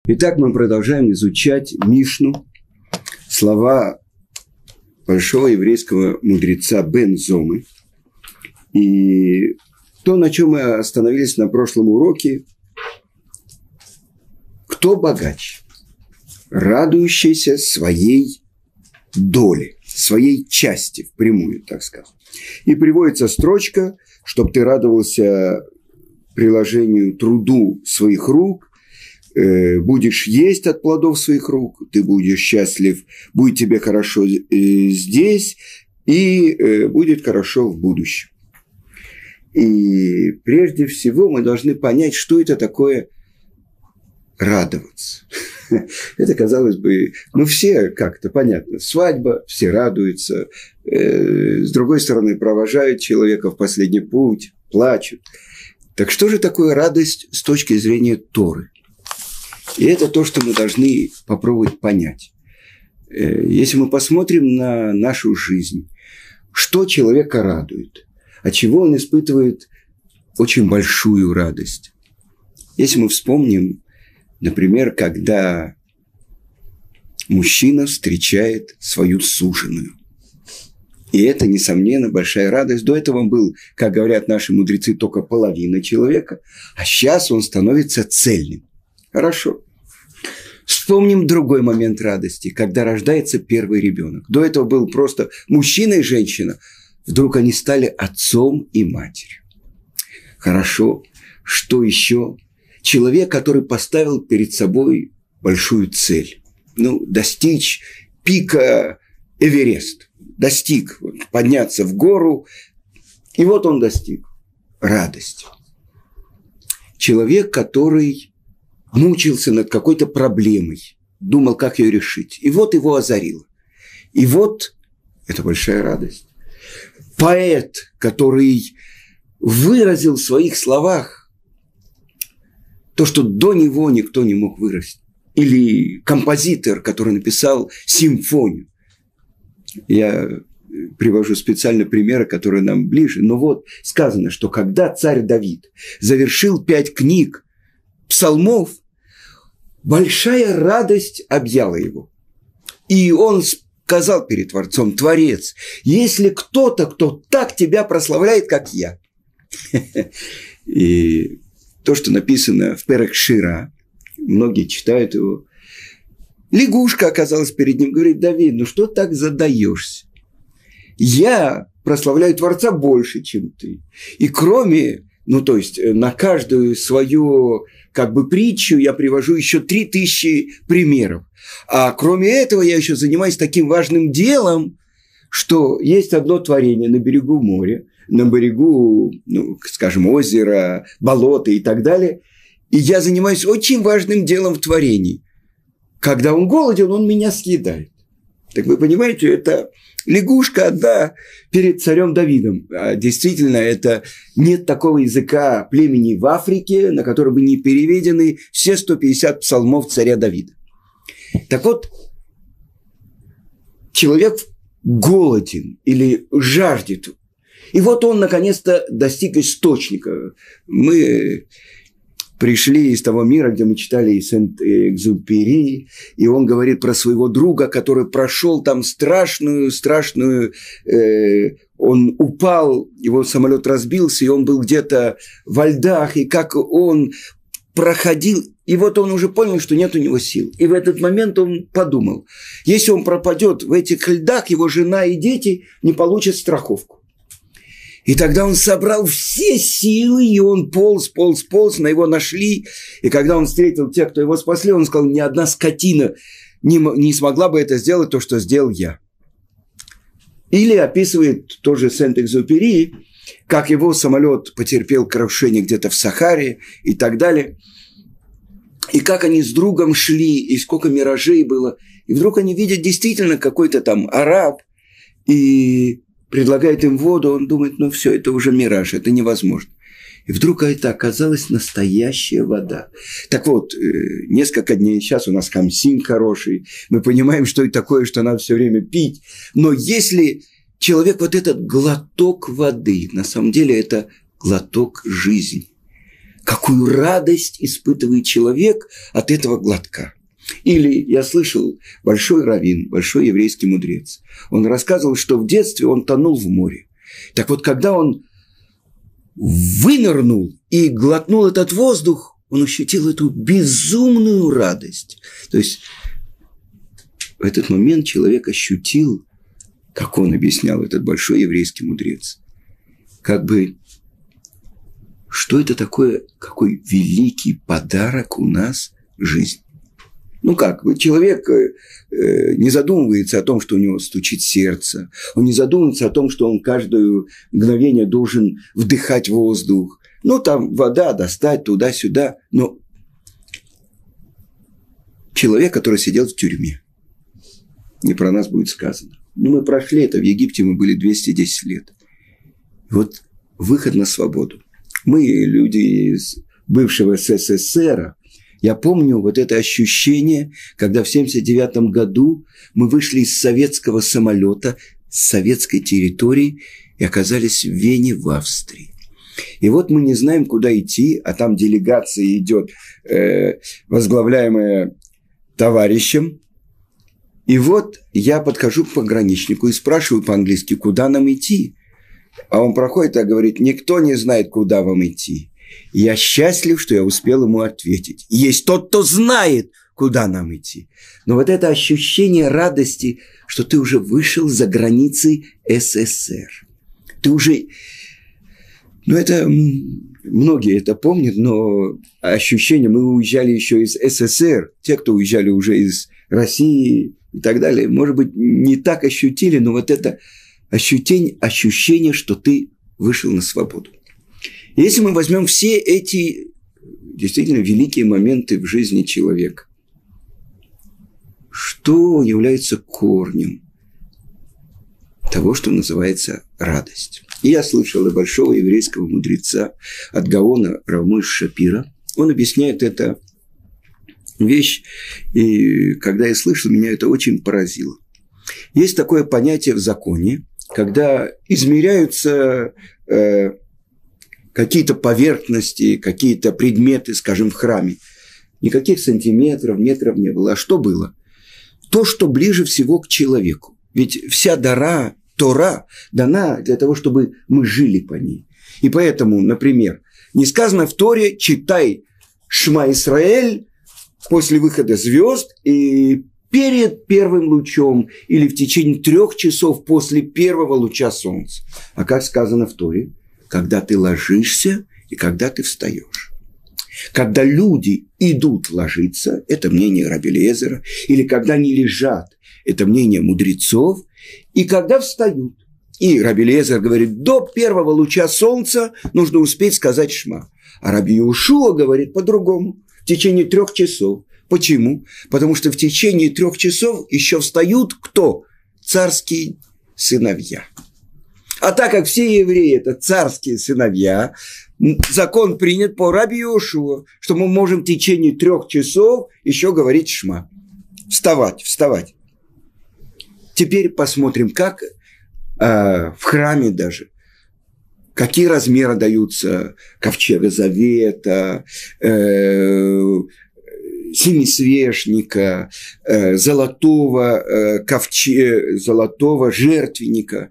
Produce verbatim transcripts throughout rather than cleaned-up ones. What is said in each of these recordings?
Итак, мы продолжаем изучать Мишну, слова большого еврейского мудреца Бен Зомы. И то, на чем мы остановились на прошлом уроке, кто богаче? Радующийся своей доле, своей части, впрямую, так сказать. И приводится строчка, чтобы ты радовался приложению труду своих рук, будешь есть от плодов своих рук, ты будешь счастлив, будет тебе хорошо здесь и будет хорошо в будущем. И прежде всего мы должны понять, что это такое радоваться. Это, казалось бы, ну все как-то понятно, свадьба, все радуются, с другой стороны провожают человека в последний путь, плачут. Так что же такое радость с точки зрения Торы? И это то, что мы должны попробовать понять. Если мы посмотрим на нашу жизнь, что человека радует, от чего он испытывает очень большую радость. Если мы вспомним, например, когда мужчина встречает свою суженую. И это, несомненно, большая радость. До этого он был, как говорят наши мудрецы, только половина человека, а сейчас он становится цельным. Хорошо. Вспомним другой момент радости, когда рождается первый ребенок. До этого был просто мужчина и женщина. Вдруг они стали отцом и матерью. Хорошо. Что еще? Человек, который поставил перед собой большую цель. Ну, достичь пика Эверест. Достиг. Подняться в гору. И вот он достиг. Радость. Человек, который мучился над какой-то проблемой, думал, как ее решить. И вот его озарило. И вот это большая радость. Поэт, который выразил в своих словах то, что до него никто не мог выразить. Или композитор, который написал симфонию. Я привожу специально примеры, которые нам ближе. Но вот сказано, что когда царь Давид завершил пять книг псалмов, большая радость объяла его. И он сказал перед Творцом: Творец, если кто-то, кто так тебя прославляет, как я. И то, что написано в Перек Шира, многие читают его. Лягушка оказалась перед ним, говорит: Давид, ну что так задаешься? Я прославляю Творца больше, чем ты. И кроме, ну то есть на каждую свою как бы притчу я привожу еще три тысячи примеров. А кроме этого я еще занимаюсь таким важным делом, что есть одно творение на берегу моря, на берегу, ну, скажем, озера, болота и так далее. И я занимаюсь очень важным делом в творении. Когда он голоден, он меня съедает. Так вы понимаете, это лягушка одна перед царем Давидом. А действительно, это нет такого языка племени в Африке, на который бы не переведены все сто пятьдесят псалмов царя Давида. Так вот, человек голоден или жаждет. И вот он, наконец-то, достиг источника. Мы пришли из того мира, где мы читали Сент-Экзюпери, и он говорит про своего друга, который прошел там страшную, страшную, э, он упал, его самолет разбился, и он был где-то во льдах, и как он проходил, и вот он уже понял, что нет у него сил. И в этот момент он подумал, если он пропадет в этих льдах, его жена и дети не получат страховку. И тогда он собрал все силы, и он полз, полз, полз, на его нашли. И когда он встретил тех, кто его спасли, он сказал: ни одна скотина не, не смогла бы это сделать, то, что сделал я. Или описывает тоже Сент-Экзюпери, как его самолет потерпел крушение где-то в Сахаре и так далее. И как они с другом шли, и сколько миражей было. И вдруг они видят действительно какой-то там араб, и предлагает им воду, он думает: ну все, это уже мираж, это невозможно. И вдруг это оказалась настоящая вода. Так вот, несколько дней, сейчас у нас хамсин хороший, мы понимаем, что это такое, что надо все время пить. Но если человек вот этот глоток воды, на самом деле это глоток жизни. какую радость испытывает человек от этого глотка. Или я слышал, большой раввин, большой еврейский мудрец, он рассказывал, что в детстве он тонул в море. Так вот, когда он вынырнул и глотнул этот воздух, он ощутил эту безумную радость. То есть в этот момент человек ощутил, как он объяснял, этот большой еврейский мудрец, как бы, что это такое, какой великий подарок у нас жизнь. Ну как, человек э, не задумывается о том, что у него стучит сердце, он не задумывается о том, что он каждое мгновение должен вдыхать воздух. Ну там вода достать туда-сюда, но человек, который сидел в тюрьме, не про нас будет сказано. Ну мы прошли это, в Египте мы были двести десять лет. И вот выход на свободу. Мы, люди из бывшего СССР, я помню вот это ощущение, когда в семьдесят девятом году мы вышли из советского самолета, с советской территории и оказались в Вене, в Австрии. И вот мы не знаем, куда идти, а там делегация идет, э, возглавляемая товарищем. И вот я подхожу к пограничнику и спрашиваю по-английски, куда нам идти. А он проходит и говорит, никто не знает, куда вам идти. Я счастлив, что я успел ему ответить. Есть тот, кто знает, куда нам идти. Но вот это ощущение радости, что ты уже вышел за границы СССР. Ты уже... Ну, это... Многие это помнят, но ощущение... Мы уезжали еще из СССР. Те, кто уезжали уже из России и так далее, может быть, не так ощутили, но вот это ощущение, ощущение, что ты вышел на свободу. Если мы возьмем все эти действительно великие моменты в жизни человека, что является корнем того, что называется радость? И я слышал от большого еврейского мудреца, от Гаона Рав Мойше Шапира. Он объясняет эту вещь, и когда я слышал, меня это очень поразило. Есть такое понятие в законе, когда измеряются... Э, какие-то поверхности, какие-то предметы, скажем, в храме. Никаких сантиметров, метров не было. А что было? То, что ближе всего к человеку. Ведь вся дара, Тора дана для того, чтобы мы жили по ней. И поэтому, например, не сказано в Торе «читай Шма Исраэль» после выхода звезд и перед первым лучом или в течение трех часов после первого луча солнца. А как сказано в Торе? Когда ты ложишься и когда ты встаешь. Когда люди идут ложиться, это мнение Раби Элиэзера, или когда они лежат, это мнение мудрецов, и когда встают. И Раби Элиэзер говорит, до первого луча солнца нужно успеть сказать Шма. А Раби Йеошуа говорит по-другому, в течение трех часов. Почему? Потому что в течение трех часов еще встают кто? Царские сыновья. А так как все евреи – это царские сыновья, закон принят по Раби Йеошуа, что мы можем в течение трех часов еще говорить Шма. Вставать, вставать. Теперь посмотрим, как э, в храме даже, какие размеры даются ковчега завета, э, семисвешника, э, золотого, э, ковче, золотого жертвенника,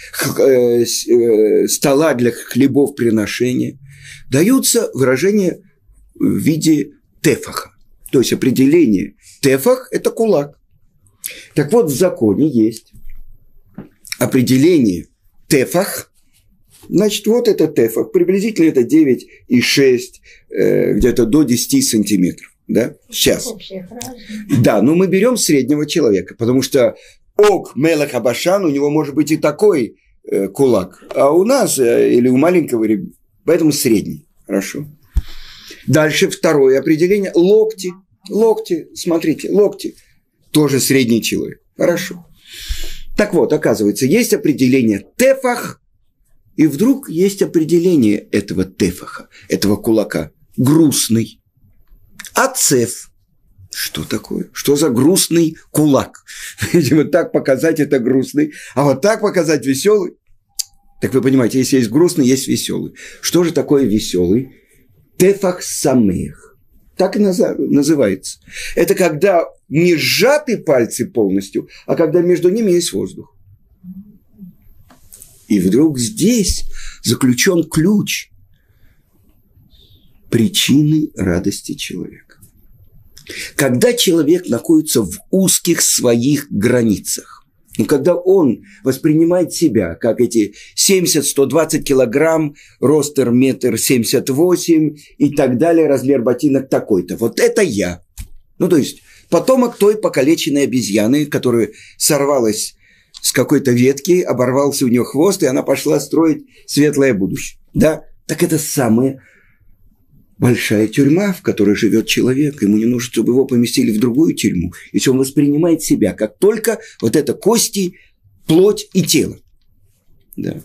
стола для хлебов приношения, даются выражения в виде тефаха. То есть определение тефах – это кулак. Так вот, в законе есть определение тефах. Значит, вот это тефах. Приблизительно это девять и шесть, где-то до десяти сантиметров. Да? Сейчас. Да, но мы берем среднего человека, потому что Ог Мелах Абашан, у него может быть и такой э, кулак, а у нас э, или у маленького ребенка, поэтому средний. Хорошо. Дальше второе определение. Локти. Локти, смотрите, локти. Тоже средний человек. Хорошо. Так вот, оказывается, есть определение тефах, и вдруг есть определение этого тефаха, этого кулака. Грустный. Ацеф. Что такое? Что за грустный кулак? Вот так показать это грустный, а вот так показать веселый. Так вы понимаете, если есть грустный, есть веселый. Что же такое веселый? Тефах самех. Так и называется. Это когда не сжаты пальцы полностью, а когда между ними есть воздух. И вдруг здесь заключен ключ причины радости человека. Когда человек находится в узких своих границах, но когда он воспринимает себя, как эти семьдесят - сто двадцать килограмм, ростер метр семьдесят восемь и так далее, размер ботинок такой-то. Вот это я. Ну, то есть, потомок той покалеченной обезьяны, которая сорвалась с какой-то ветки, оборвался у нее хвост, и она пошла строить светлое будущее. Да? Так это самая большая тюрьма, в которой живет человек. Ему не нужно, чтобы его поместили в другую тюрьму. Если он воспринимает себя как только вот это кости, плоть и тело. Да.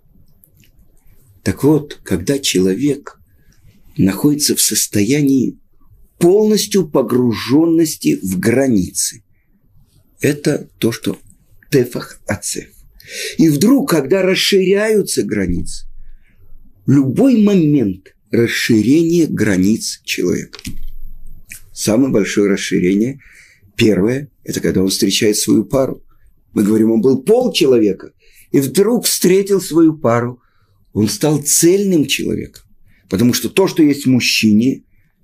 Так вот, когда человек находится в состоянии полностью погруженности в границы, это то, что тефах ацеф. И вдруг, когда расширяются границы, любой момент расширение границ человека. Самое большое расширение, первое, это когда он встречает свою пару. Мы говорим, он был полчеловека, и вдруг встретил свою пару. Он стал цельным человеком. Потому что то, что есть в мужчине,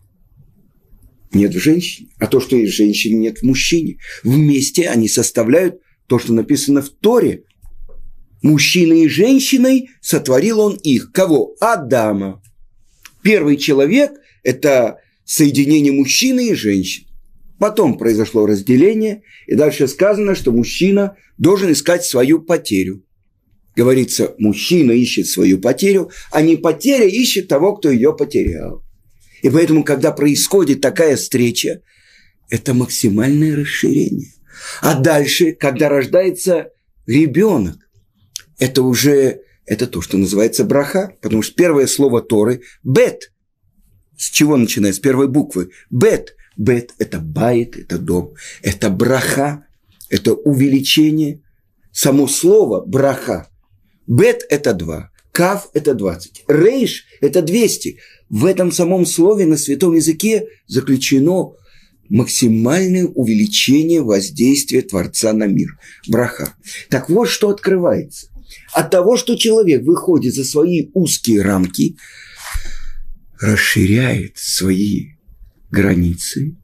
нет в женщине. А то, что есть в женщине, нет в мужчине. Вместе они составляют то, что написано в Торе. Мужчиной и женщиной сотворил он их. Кого? Адама. Первый человек – это соединение мужчины и женщины. Потом произошло разделение, и дальше сказано, что мужчина должен искать свою потерю. Говорится, мужчина ищет свою потерю, а не потеря ищет того, кто ее потерял. И поэтому, когда происходит такая встреча, это максимальное расширение. А дальше, когда рождается ребенок, это уже... Это то, что называется браха, потому что первое слово Торы – бет. С чего начинается? С первой буквы. Бет. Бет – это байт, это дом. Это браха, это увеличение. Само слово браха. Бет – это два. Кав – это двадцать. Рейш – это двести. В этом самом слове на святом языке заключено максимальное увеличение воздействия Творца на мир. Браха. Так вот, что открывается. От того, что человек выходит за свои узкие рамки, расширяет свои границы,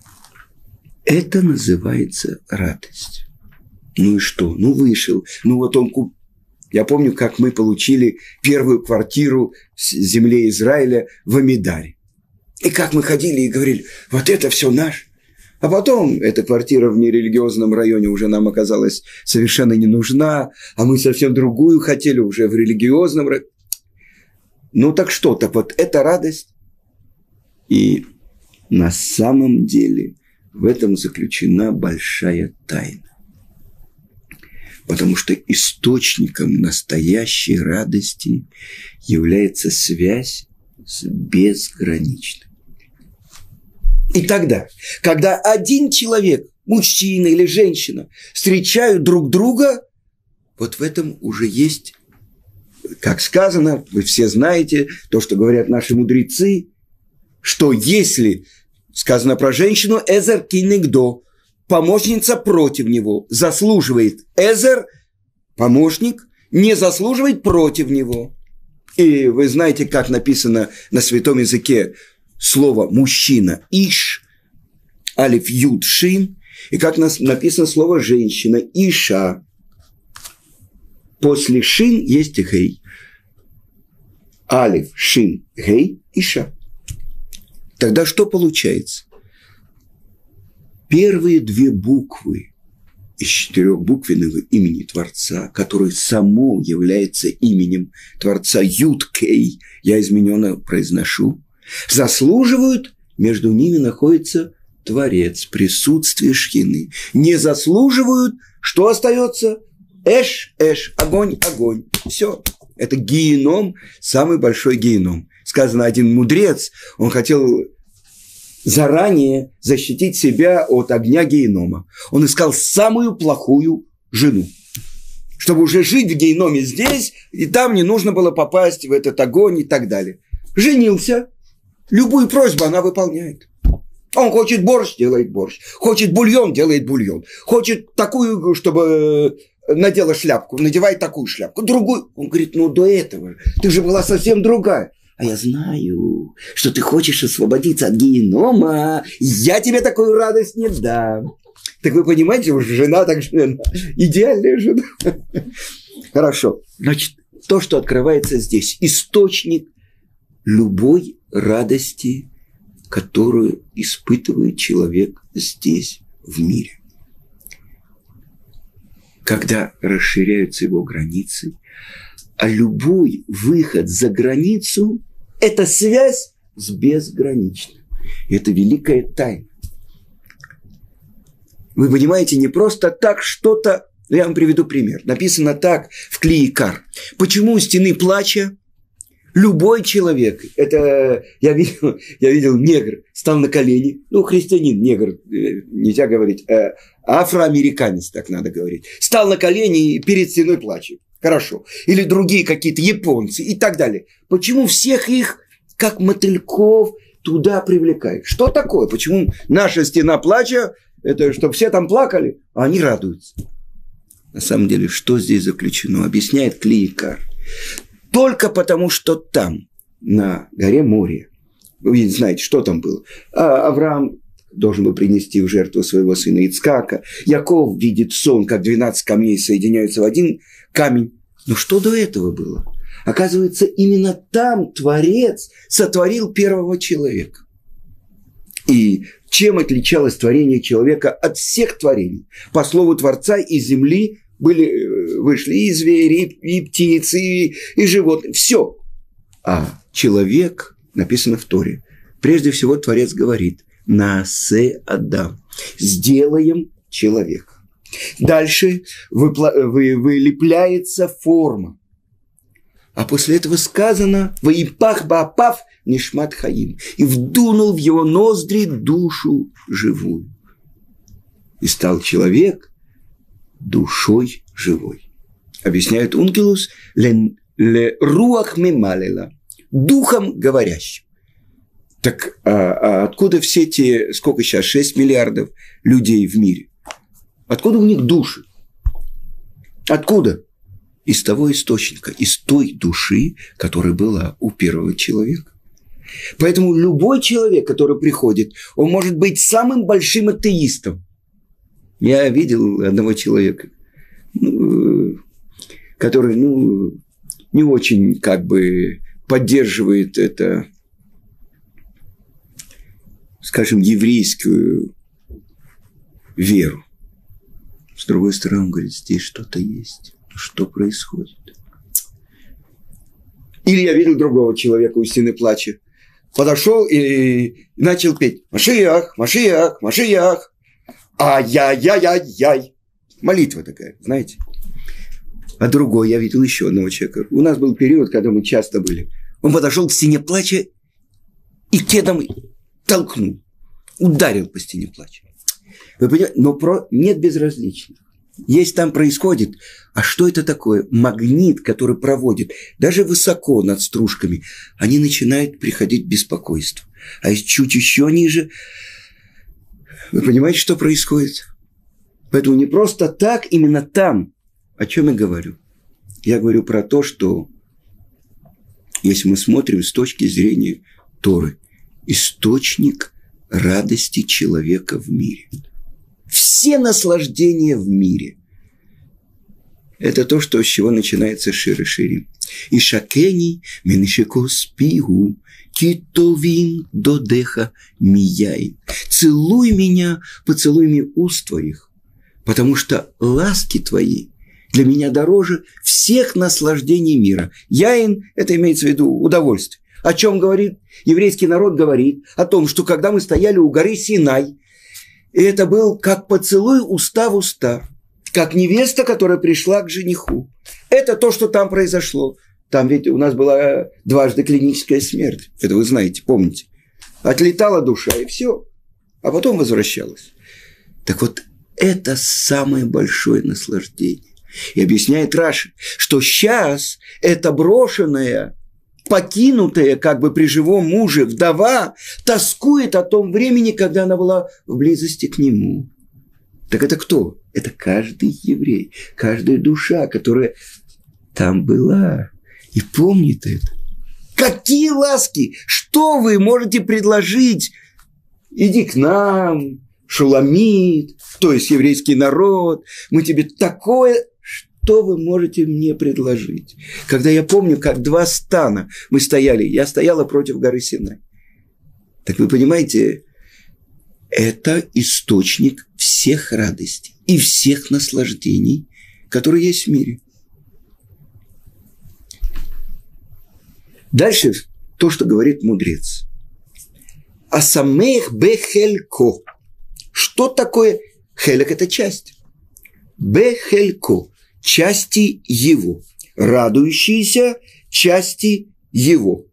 это называется радость. Ну и что? Ну вышел. Ну вот он купил. Я помню, как мы получили первую квартиру в земле Израиля в Амидаре. И как мы ходили и говорили, вот это все наш. А потом эта квартира в нерелигиозном районе уже нам оказалась совершенно не нужна, а мы совсем другую хотели уже в религиозном районе. Ну так что, так вот это радость. И на самом деле в этом заключена большая тайна. Потому что источником настоящей радости является связь с безграничным. И тогда, когда один человек, мужчина или женщина, встречают друг друга, вот в этом уже есть, как сказано, вы все знаете, то, что говорят наши мудрецы, что если сказано про женщину «эзер кинегдо», помощница против него, заслуживает «эзер», помощник, не заслуживает против него. И вы знаете, как написано на святом языке слово «мужчина» – «иш», «алиф юд шин», и как написано слово «женщина» – «иша». После «шин» есть «гей». «Алиф», «шин», «гей», «иша». Тогда что получается? Первые две буквы из четырехбуквенного имени Творца, которое само является именем Творца Юд-Кей, я измененно произношу, заслуживают, между ними находится Творец, присутствие Шхины. Не заслуживают, что остается? Эш, эш, огонь, огонь. Все. Это геном, самый большой геном. Сказано, один мудрец, он хотел заранее защитить себя от огня генома. Он искал самую плохую жену, чтобы уже жить в геноме здесь, и там не нужно было попасть в этот огонь и так далее. Женился, Любую просьбу она выполняет. Он хочет борщ, делает борщ. Хочет бульон, делает бульон. Хочет такую, чтобы надела шляпку, надевает такую шляпку. Другую. Он говорит, ну до этого ты же была совсем другая. А я знаю, что ты хочешь освободиться от генома. Я тебе такую радость не дам. Так вы понимаете, уж жена так жена. Идеальная жена. Хорошо. Значит, то, что открывается здесь, источник любой радости, которую испытывает человек здесь, в мире. Когда расширяются его границы, а любой выход за границу – это связь с безграничным. Это великая тайна. Вы понимаете, не просто так что-то. Я вам приведу пример. Написано так в Кли Икар. Почему у стены плача любой человек, это я видел, я видел негр, стал на колени, ну, христианин, негр, нельзя говорить, э, афроамериканец, так надо говорить, стал на колени и перед стеной плачет. Хорошо. Или другие какие-то японцы и так далее. Почему всех их, как мотыльков, туда привлекает? Что такое? Почему наша стена плача, это чтобы все там плакали, а они радуются? На самом деле, что здесь заключено? Объясняет Кли Икар. Только потому, что там, на горе Море, вы знаете, что там было? А Авраам должен был принести в жертву своего сына Ицкака. Яков видит сон, как двенадцать камней соединяются в один камень. Но что до этого было? Оказывается, именно там Творец сотворил первого человека. И чем отличалось творение человека от всех творений? По слову Творца, из земли были, вышли и звери, и птицы, и, и животные. Все. А человек, написано в Торе, прежде всего Творец говорит: «Наасе Адам». Сделаем человека. Дальше выпла- вы, вылепляется форма. А после этого сказано: «Ваипах баапав нишмат хаим». И вдунул в его ноздри душу живую. И стал человек душой живой. Объясняет Ункилус: «Ле, ле руах мемалела». Духом говорящим. Так а, а откуда все эти, сколько сейчас, шесть миллиардов людей в мире? Откуда у них души? Откуда? Из того источника, из той души, которая была у первого человека. Поэтому любой человек, который приходит, он может быть самым большим атеистом. Я видел одного человека, ну, который ну, не очень как бы поддерживает это, скажем, еврейскую веру. С другой стороны, он говорит, здесь что-то есть. Что происходит? Или я видел другого человека у стены плача. Подошел и начал петь: «Машиах, Машиах, Машиах, ай-яй-яй-яй-яй». Молитва такая, знаете. А другой, я видел еще одного человека. У нас был период, когда мы часто были. Он подошел к стене плача и кедом толкнул. Ударил по стене плача. Вы понимаете? Но про... нет безразличных. Есть там происходит. А что это такое? Магнит, который проводит даже высоко над стружками, они начинают приходить беспокойство. А чуть еще ниже, вы понимаете, что происходит? Поэтому не просто так, именно там. О чем я говорю? Я говорю про то, что если мы смотрим с точки зрения Торы, источник радости человека в мире. Все наслаждения в мире – это то, что, с чего начинается Шир ха-Ширим. И шакени менешеко спигу китовин додеха мияин. Целуй меня поцелуями уст твоих, потому что ласки твои для меня дороже всех наслаждений мира. Яин – это имеется в виду удовольствие. О чем говорит еврейский народ? Говорит о том, что когда мы стояли у горы Синай, и это был как поцелуй уста в уста, как невеста, которая пришла к жениху. Это то, что там произошло. Там ведь у нас была дважды клиническая смерть. Это вы знаете, помните. Отлетала душа, и все. А потом возвращалась. Так вот, это самое большое наслаждение. И объясняет Раши, что сейчас это брошенное покинутая как бы при живом муже вдова тоскует о том времени, когда она была в близости к нему. Так это кто? Это каждый еврей, каждая душа, которая там была и помнит это. Какие ласки! Что вы можете предложить? Иди к нам, Шуламит, то есть еврейский народ, мы тебе такое... Что вы можете мне предложить? Когда я помню, как два стана мы стояли, я стояла против горы Синай. Так вы понимаете, это источник всех радостей и всех наслаждений, которые есть в мире. Дальше то, что говорит мудрец. Асамех бехелько. Что такое хелек? Это часть. Бехелько. Части его. Радующиеся части его.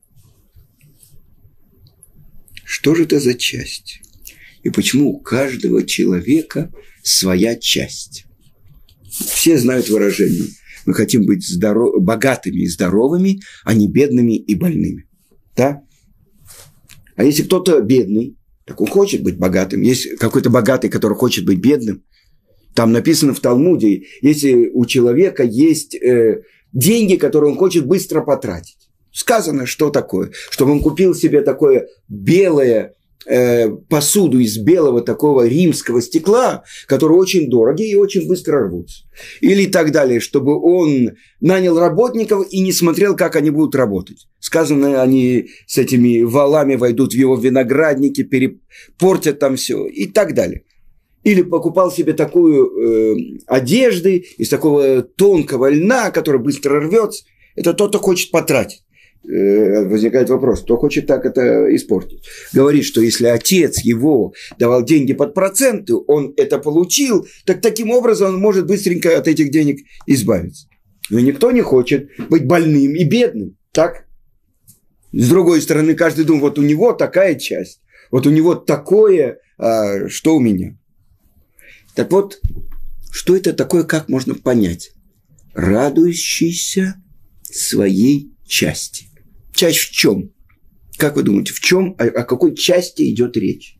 Что же это за часть? И почему у каждого человека своя часть? Все знают выражение. Мы хотим быть здоров... богатыми и здоровыми, а не бедными и больными. Да? А если кто-то бедный, так он хочет быть богатым. Есть какой-то богатый, который хочет быть бедным. Там написано в Талмуде, если у человека есть э, деньги, которые он хочет быстро потратить. Сказано, что такое? Чтобы он купил себе такое белое э, посуду из белого такого римского стекла, которые очень дорогие и очень быстро рвутся. Или так далее, чтобы он нанял работников и не смотрел, как они будут работать. Сказано, они с этими валами войдут в его виноградники, перепортят там все и так далее. Или покупал себе такую э, одежду из такого тонкого льна, который быстро рвется. Это тот, кто хочет потратить. Э, возникает вопрос, кто хочет так это испортить. Говорит, что если отец его давал деньги под проценты, он это получил, так таким образом он может быстренько от этих денег избавиться. Но никто не хочет быть больным и бедным. Так? С другой стороны, каждый думает, вот у него такая часть. Вот у него такое, а, что у меня. Так вот, что это такое, как можно понять? Радующийся своей части. Часть в чем? Как вы думаете, в чем, о, о какой части идет речь?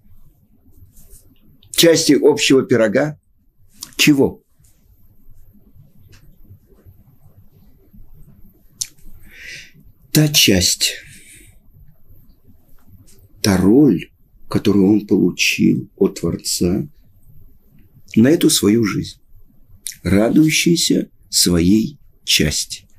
Части общего пирога? Чего? Та часть, та роль, которую он получил от Творца, на эту свою жизнь, радующийся своей части.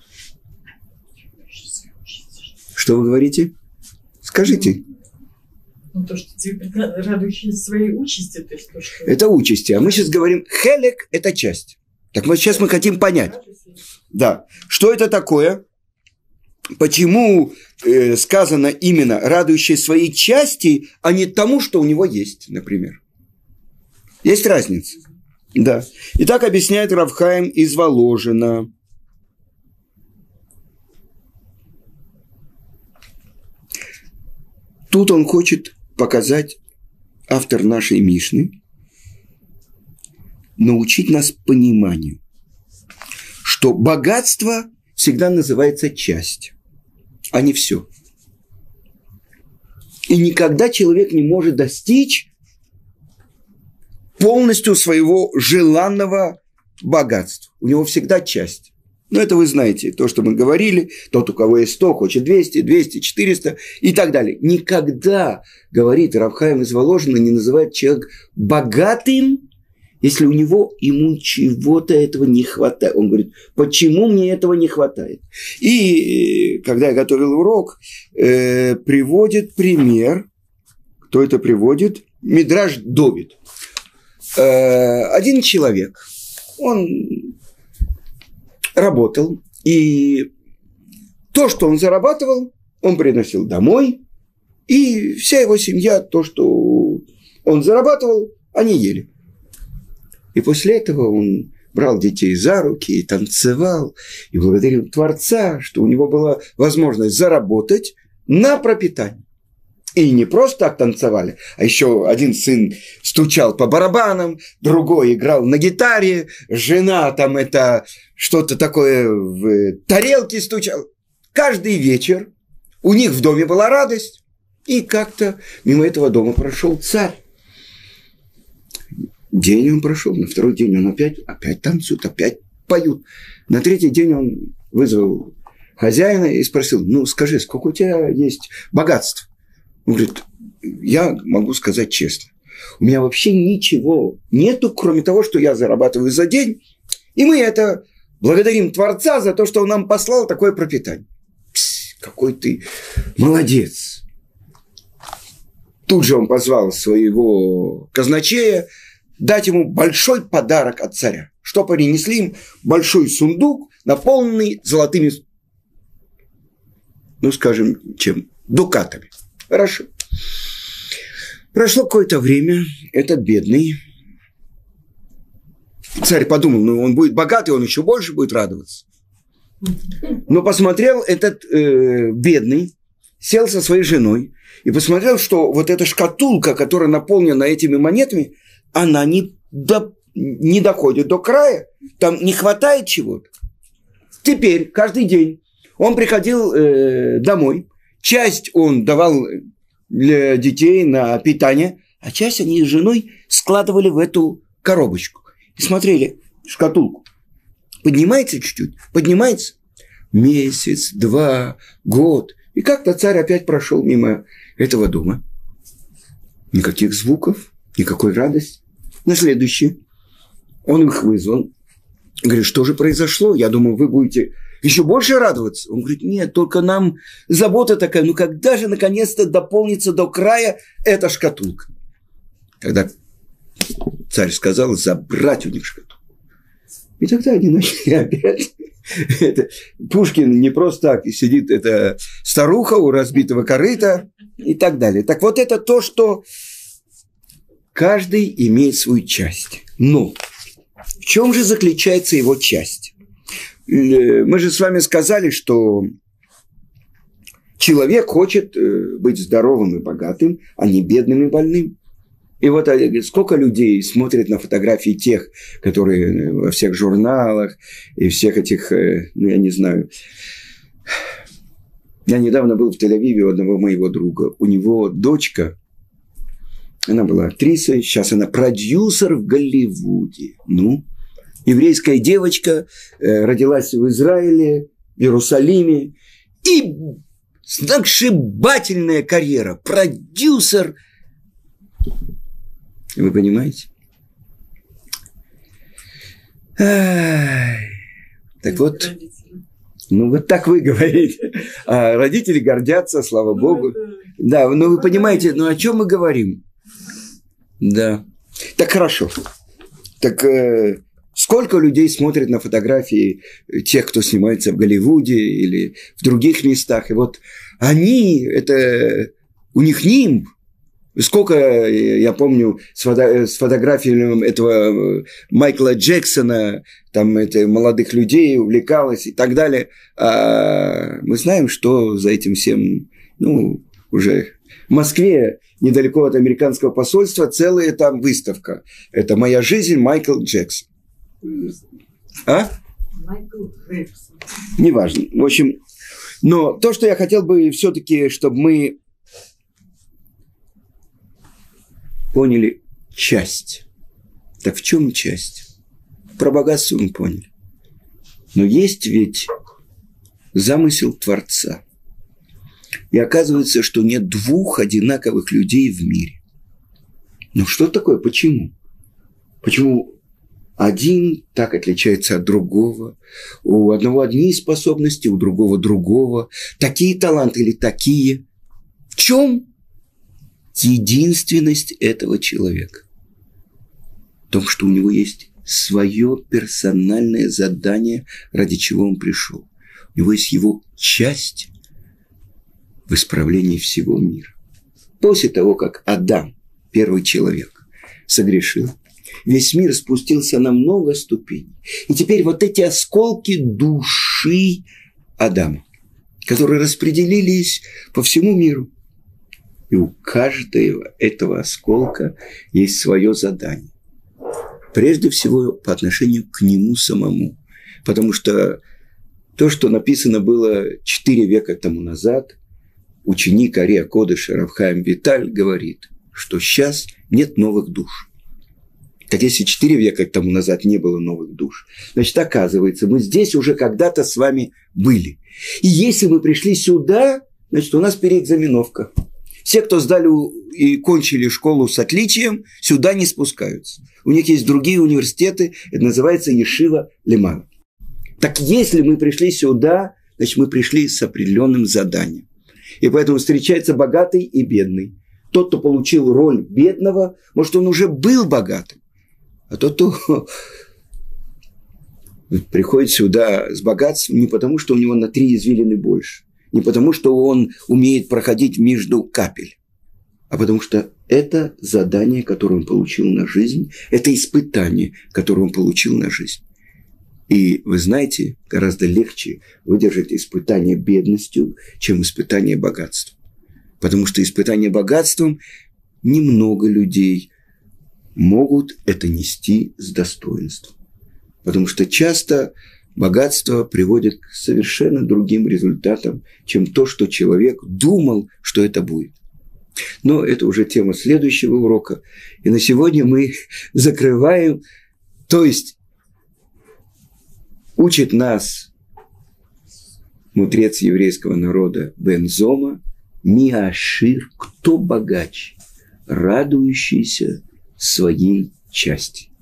Что вы говорите? Скажите. Ну, то, что ты радующийся своей участи, то есть то, что... Это участи. А мы сейчас говорим, хелек – это часть. Так вот сейчас мы хотим понять. Да. Что это такое? Почему э, сказано именно радующий своей части, а не тому, что у него есть, например? Есть разница? Да. И так объясняет Рав Хаим из Воложина. Тут он хочет показать, автор нашей Мишны, научить нас пониманию, что богатство всегда называется часть, а не все. И никогда человек не может достичь полностью своего желанного богатства. У него всегда часть. Но это вы знаете, то, что мы говорили, тот, у кого есть сто, хочет двести, двести, четыреста и так далее. Никогда, говорит Рав Хаим из Воложина, не называет человек богатым, если у него, ему чего-то этого не хватает. Он говорит, почему мне этого не хватает? И когда я готовил урок, э, приводит пример, кто это приводит? Мидраш Довид. Э, один человек, он работал, и то, что он зарабатывал, он приносил домой, и вся его семья, то, что он зарабатывал, они ели. И после этого он брал детей за руки и танцевал, и благодарил Творца, что у него была возможность заработать на пропитание. И не просто так танцевали, а еще один сын стучал по барабанам, другой играл на гитаре, жена там это что-то такое в тарелке стучала. каждый вечер у них в доме была радость. И как-то мимо этого дома прошел царь. День он прошел, на второй день он опять, опять танцует, опять поют. На третий день он вызвал хозяина и спросил: ну, скажи, сколько у тебя есть богатств? Он говорит: я могу сказать честно, у меня вообще ничего нету, кроме того, что я зарабатываю за день, и мы это благодарим Творца за то, что он нам послал такое пропитание. Пс, какой ты молодец. Тут же он позвал своего казначея дать ему большой подарок от царя. Что принесли им? Большой сундук, наполненный золотыми, ну, скажем, чем? Дукатами. Хорошо. Прошло какое-то время, этот бедный царь подумал: ну, он будет богатый, он еще больше будет радоваться. Но посмотрел этот э, бедный, сел со своей женой и посмотрел, что вот эта шкатулка, которая наполнена этими монетами, она не, до, не доходит до края, там не хватает чего-то. Теперь каждый день он приходил э, домой, часть он давал для детей на питание, а часть они с женой складывали в эту коробочку. И смотрели шкатулку. Поднимается чуть-чуть, поднимается. Месяц, два, год. И как-то царь опять прошел мимо этого дома. Никаких звуков, никакой радости. На следующий он их вызвал. Говорит: что же произошло? Я думал, вы будете еще больше радоваться. Он говорит: нет, только нам забота такая. Ну, когда же наконец-то дополнится до края эта шкатулка? Тогда царь сказал забрать у них шкатулку. И тогда они начали опять. Это, Пушкин не просто так сидит, это старуха у разбитого корыта и так далее. Так вот, это то, что каждый имеет свою часть. Но в чем же заключается его часть? Мы же с вами сказали, что человек хочет быть здоровым и богатым, а не бедным и больным. И вот сколько людей смотрят на фотографии тех, которые во всех журналах и всех этих, ну, я не знаю. Я недавно был в Тель-Авиве у одного моего друга. У него дочка, она была актрисой, сейчас она продюсер в Голливуде. Ну, еврейская девочка, родилась в Израиле, в Иерусалиме. И сногсшибательная карьера, продюсер. Вы понимаете? Ай. Так вот, ну вот так вы говорите. А родители гордятся, слава Богу. Да, но вы понимаете, ну о чем мы говорим? Да. Так хорошо. Так э, сколько людей смотрят на фотографии тех, кто снимается в Голливуде или в других местах, и вот они, это у них нимб. Сколько, я помню, с, фото, с фотографиями этого Майкла Джексона, там, это, молодых людей увлекалось и так далее. А мы знаем, что за этим всем, ну, уже в Москве, недалеко от американского посольства, целая там выставка. Это «Моя жизнь» Майкл Джексон. А? Майкл Джексон. Неважно. В общем, но то, что я хотел бы все-таки, чтобы мы поняли часть. Так в чем часть? Про богатство мы поняли. Но есть ведь замысел Творца. И оказывается, что нет двух одинаковых людей в мире. Ну что такое? Почему? Почему один так отличается от другого? У одного одни способности, у другого другого. Такие таланты или такие? В чем единственность этого человека? В том, что у него есть свое персональное задание, ради чего он пришел. У него есть его часть в исправлении всего мира. После того, как Адам, первый человек, согрешил, весь мир спустился на много ступеней. И теперь вот эти осколки души Адама, которые распределились по всему миру, и у каждого этого осколка есть свое задание. Прежде всего, по отношению к нему самому. Потому что То, что написано было четыре века тому назад, ученик Ари ха-Кодеша Рав Хаим Виталь говорит, что сейчас нет новых душ. Так если четыре века тому назад не было новых душ, значит, оказывается, мы здесь уже когда-то с вами были. И если мы пришли сюда, значит, у нас переэкзаменовка. Все, кто сдали и кончили школу с отличием, сюда не спускаются. У них есть другие университеты, это называется Ешива Леман. Так если мы пришли сюда, значит, мы пришли с определенным заданием. И поэтому встречается богатый и бедный. Тот, кто получил роль бедного, может, он уже был богатым. А тот, кто приходит сюда с богатством, не потому, что у него на три извилины больше, не потому, что он умеет проходить между капель, а потому что это задание, которое он получил на жизнь, это испытание, которое он получил на жизнь. И вы знаете, гораздо легче выдержать испытание бедностью, чем испытание богатством. Потому что испытание богатством немного людей могут это нести с достоинством. Потому что часто богатство приводит к совершенно другим результатам, чем то, что человек думал, что это будет. Но это уже тема следующего урока. И на сегодня мы закрываем, то есть учит нас мудрец еврейского народа Бен Зома, Миашир, кто богаче, радующийся своей части.